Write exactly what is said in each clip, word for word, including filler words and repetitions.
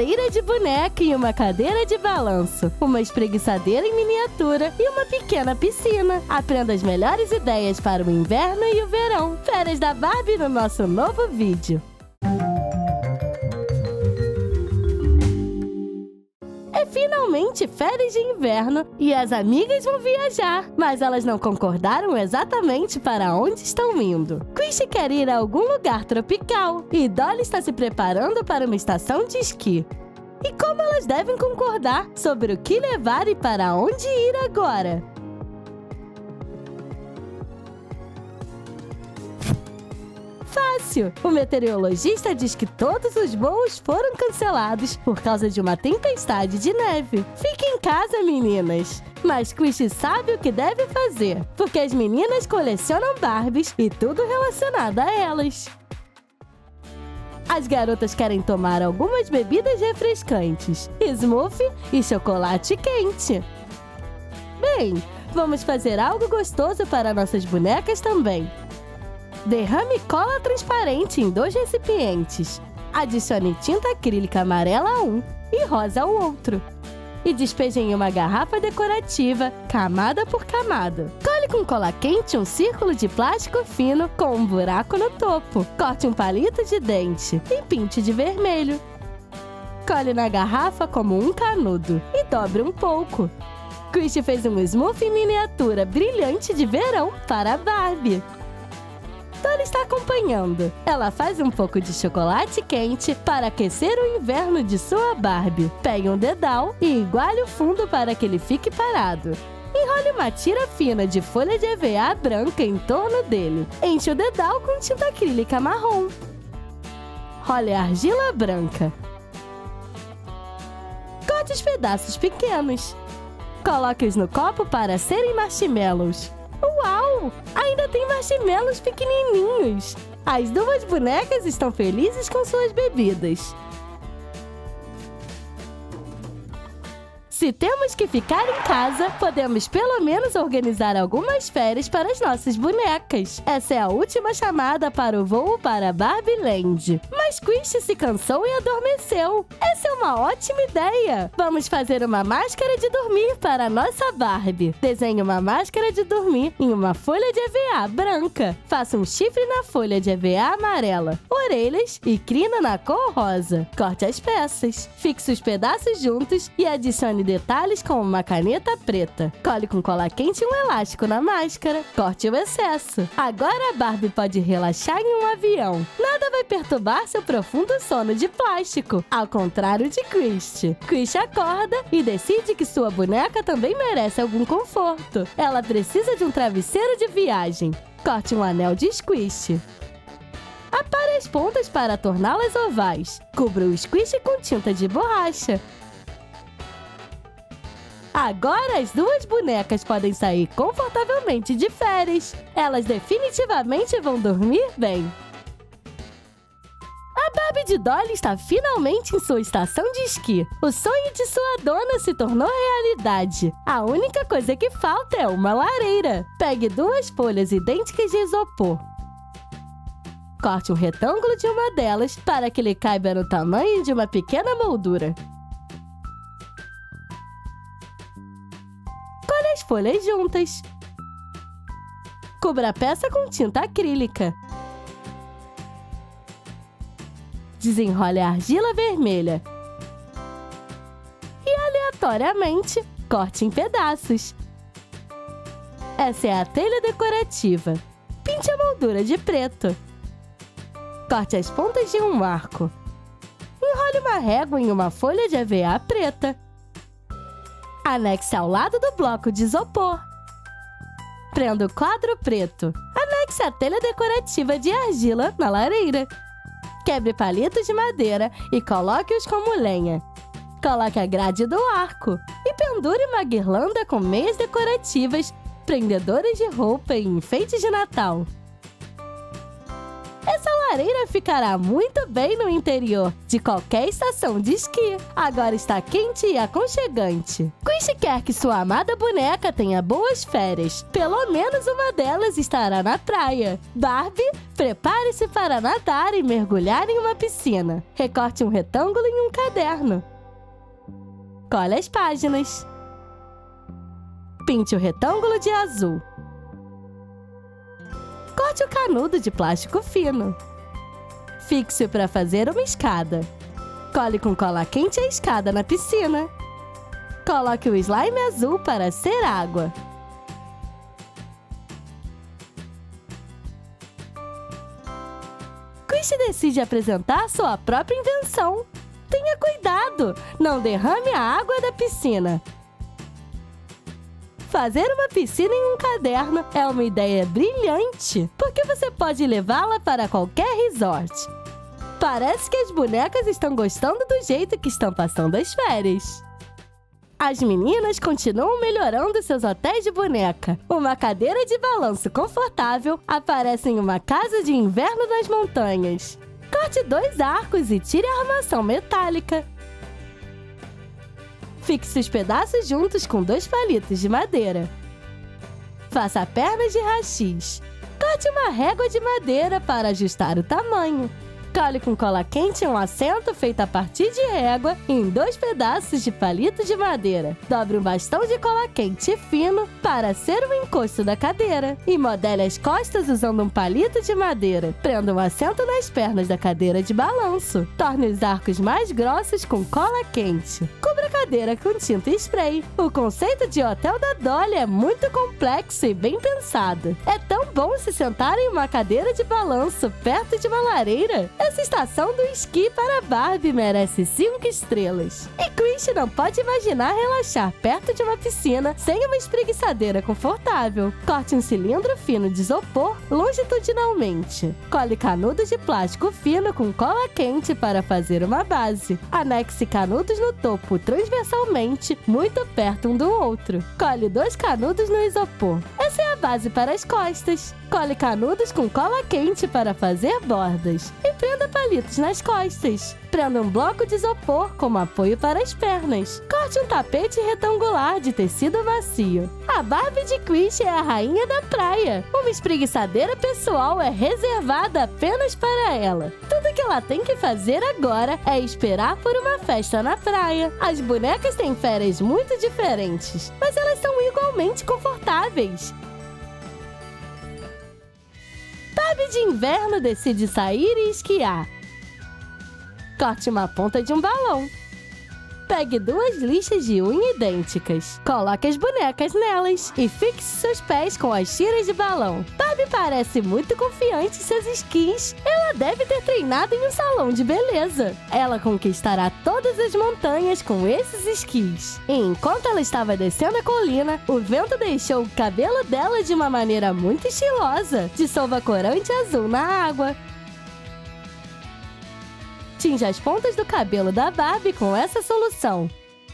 lareira de boneca e uma cadeira de balanço, uma espreguiçadeira em miniatura e uma pequena piscina. Aprenda as melhores ideias para o inverno e o verão. Férias da Barbie no nosso novo vídeo. É finalmente férias de inverno e as amigas vão viajar, mas elas não concordaram exatamente para onde estão indo. Christy quer ir a algum lugar tropical e Dolly está se preparando para uma estação de esqui. E como elas devem concordar sobre o que levar e para onde ir agora? Fácil! O meteorologista diz que todos os voos foram cancelados por causa de uma tempestade de neve. Fiquem em casa, meninas! Mas Christy sabe o que deve fazer, porque as meninas colecionam Barbies e tudo relacionado a elas. As garotas querem tomar algumas bebidas refrescantes, smoothie e chocolate quente. Bem, vamos fazer algo gostoso para nossas bonecas também. Derrame cola transparente em dois recipientes. Adicione tinta acrílica amarela a um e rosa ao outro. E despeje em uma garrafa decorativa, camada por camada. Cole com cola quente um círculo de plástico fino com um buraco no topo. Corte um palito de dente e pinte de vermelho. Cole na garrafa como um canudo e dobre um pouco. Christy fez um smoothie em miniatura brilhante de verão para a Barbie. Dolly está acompanhando. Ela faz um pouco de chocolate quente para aquecer o inverno de sua Barbie. Pegue um dedal e iguale o fundo para que ele fique parado. Enrole uma tira fina de folha de E V A branca em torno dele. Enche o dedal com tinta acrílica marrom. Role a argila branca. Corte os pedaços pequenos. Coloque-os no copo para serem marshmallows. Uau! Ainda tem marshmallows pequenininhos! As duas bonecas estão felizes com suas bebidas. Se temos que ficar em casa, podemos pelo menos organizar algumas férias para as nossas bonecas. Essa é a última chamada para o voo para Barbie Land. Mas Christy se cansou e adormeceu. Essa é uma ótima ideia! Vamos fazer uma máscara de dormir para a nossa Barbie. Desenhe uma máscara de dormir em uma folha de E V A branca. Faça um chifre na folha de E V A amarela, orelhas e crina na cor rosa. Corte as peças. Fixe os pedaços juntos e adicione detalhes com uma caneta preta. Cole com cola quente um elástico na máscara. Corte o excesso. Agora a Barbie pode relaxar em um avião. Nada vai perturbar seu profundo sono de plástico, ao contrário de Christy. Christy acorda e decide que sua boneca também merece algum conforto. Ela precisa de um travesseiro de viagem. Corte um anel de squish. Apare as pontas para torná-las ovais. Cubra o squish com tinta de borracha. Agora as duas bonecas podem sair confortavelmente de férias. Elas definitivamente vão dormir bem. A Barbie de Dolly está finalmente em sua estação de esqui. O sonho de sua dona se tornou realidade. A única coisa que falta é uma lareira. Pegue duas folhas idênticas de isopor. Corte um retângulo de uma delas para que ele caiba no tamanho de uma pequena moldura. Colhe as folhas juntas. Cubra a peça com tinta acrílica. Desenrole a argila vermelha. E, aleatoriamente, corte em pedaços. Essa é a telha decorativa. Pinte a moldura de preto. Corte as pontas de um arco. Enrole uma régua em uma folha de E V A preta. Anexe ao lado do bloco de isopor. Prenda o quadro preto. Anexe a telha decorativa de argila na lareira. Quebre palitos de madeira e coloque-os como lenha. Coloque a grade do arco e pendure uma guirlanda com meias decorativas, prendedores de roupa e enfeites de Natal. Essa lareira ficará muito bem no interior de qualquer estação de esqui. Agora está quente e aconchegante. Squish quer que sua amada boneca tenha boas férias. Pelo menos uma delas estará na praia. Barbie, prepare-se para nadar e mergulhar em uma piscina. Recorte um retângulo em um caderno. Cole as páginas. Pinte o retângulo de azul. Corte o canudo de plástico fino. Fixe-o para fazer uma escada. Cole com cola quente a escada na piscina. Coloque o slime azul para ser água. Squish decide apresentar sua própria invenção. Tenha cuidado! Não derrame a água da piscina. Fazer uma piscina em um caderno é uma ideia brilhante, porque você pode levá-la para qualquer resort. Parece que as bonecas estão gostando do jeito que estão passando as férias. As meninas continuam melhorando seus hotéis de boneca. Uma cadeira de balanço confortável aparece em uma casa de inverno nas montanhas. Corte dois arcos e tire a armação metálica. Fixe os pedaços juntos com dois palitos de madeira. Faça pernas de rachis. Corte uma régua de madeira para ajustar o tamanho. Cole com cola quente um assento feito a partir de régua em dois pedaços de palito de madeira. Dobre um bastão de cola quente fino para ser o encosto da cadeira. E modele as costas usando um palito de madeira. Prenda um assento nas pernas da cadeira de balanço. Torne os arcos mais grossos com cola quente. Cubra a cadeira com tinta e spray. O conceito de hotel da Dolly é muito complexo e bem pensado. É tão bom se sentar em uma cadeira de balanço perto de uma lareira. Essa estação do esqui para Barbie merece cinco estrelas. E Squish não pode imaginar relaxar perto de uma piscina sem uma espreguiçadeira confortável. Corte um cilindro fino de isopor longitudinalmente. Cole canudos de plástico fino com cola quente para fazer uma base. Anexe canudos no topo transversalmente, muito perto um do outro. Cole dois canudos no isopor. Essa é a base para as costas. Cole canudos com cola quente para fazer bordas. E prenda palitos nas costas. Prenda um bloco de isopor como apoio para as pernas. Corte um tapete retangular de tecido macio. A Barbie de Squish é a rainha da praia. Uma espreguiçadeira pessoal é reservada apenas para ela. Tudo que ela tem que fazer agora é esperar por uma festa na praia. As bonecas têm férias muito diferentes, mas elas são igualmente confortáveis. Barbie de inverno decide sair e esquiar. Corte uma ponta de um balão. Pegue duas lixas de unha idênticas. Coloque as bonecas nelas e fixe seus pés com as tiras de balão. Barbie parece muito confiante em seus esquis. Ela deve ter treinado em um salão de beleza. Ela conquistará todas as montanhas com esses esquis. E enquanto ela estava descendo a colina, o vento deixou o cabelo dela de uma maneira muito estilosa. Dissolva corante azul na água. Tinja as pontas do cabelo da Barbie com essa solução.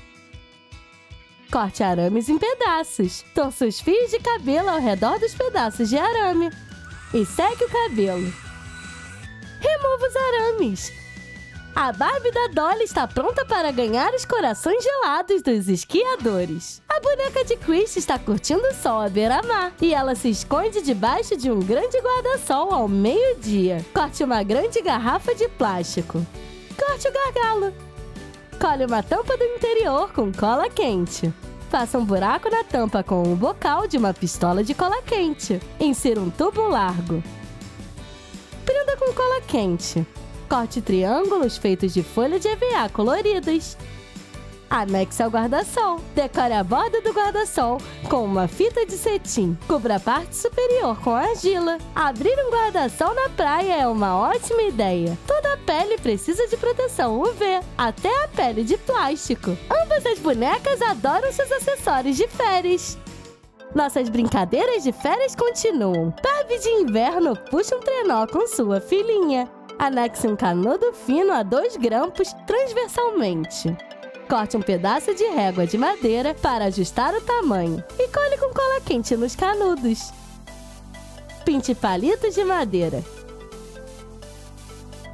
Corte arames em pedaços. Torça os fios de cabelo ao redor dos pedaços de arame. E seque o cabelo. Remova os arames. A Barbie da Dolly está pronta para ganhar os corações gelados dos esquiadores. A boneca de Squish está curtindo o sol à beira-mar e ela se esconde debaixo de um grande guarda-sol ao meio-dia. Corte uma grande garrafa de plástico. Corte o gargalo. Cole uma tampa do interior com cola quente. Faça um buraco na tampa com o bocal de uma pistola de cola quente. Insira um tubo largo. Prenda com cola quente. Corte triângulos feitos de folha de E V A coloridas. Anexe ao guarda-sol. Decore a borda do guarda-sol com uma fita de cetim. Cubra a parte superior com argila. Abrir um guarda-sol na praia é uma ótima ideia. Toda a pele precisa de proteção U V, até a pele de plástico. Ambas as bonecas adoram seus acessórios de férias. Nossas brincadeiras de férias continuam. Barbie de inverno puxa um trenó com sua filhinha. Anexe um canudo fino a dois grampos transversalmente. Corte um pedaço de régua de madeira para ajustar o tamanho e cole com cola quente nos canudos. Pinte palitos de madeira.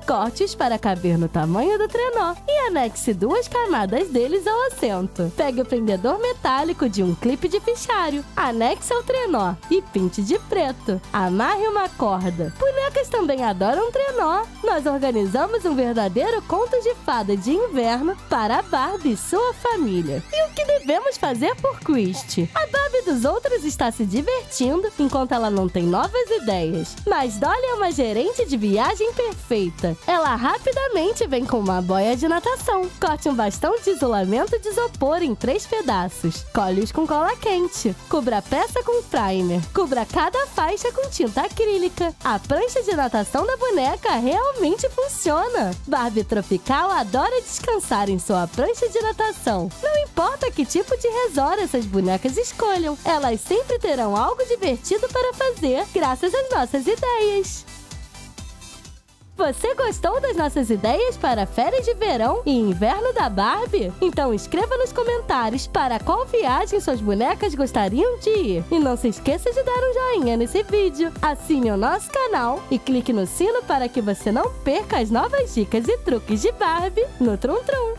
Corte-os para caber no tamanho do trenó e anexe duas camadas deles ao assento. Pegue o prendedor metálico de um clipe de fichário, anexe ao trenó e pinte de preto. Amarre uma corda. Bonecas também adoram trenó. Nós organizamos um verdadeiro conto de fada de inverno para a Barbie e sua família. E o que devemos fazer por Christy? A Barbie dos outros está se divertindo enquanto ela não tem novas ideias. Mas Dolly é uma gerente de viagem perfeita. Ela rapidamente vem com uma boia de natação. Corte um bastão de isolamento de isopor em três pedaços. Cole-os com cola quente. Cubra a peça com primer. Cubra cada faixa com tinta acrílica. A prancha de natação da boneca realmente funciona. Barbie tropical adora descansar em sua prancha de natação. Não importa que tipo de resort essas bonecas escolham, elas sempre terão algo divertido para fazer graças às nossas ideias. Você gostou das nossas ideias para férias de verão e inverno da Barbie? Então escreva nos comentários para qual viagem suas bonecas gostariam de ir. E não se esqueça de dar um joinha nesse vídeo, assine o nosso canal e clique no sino para que você não perca as novas dicas e truques de Barbie no Trum Trum.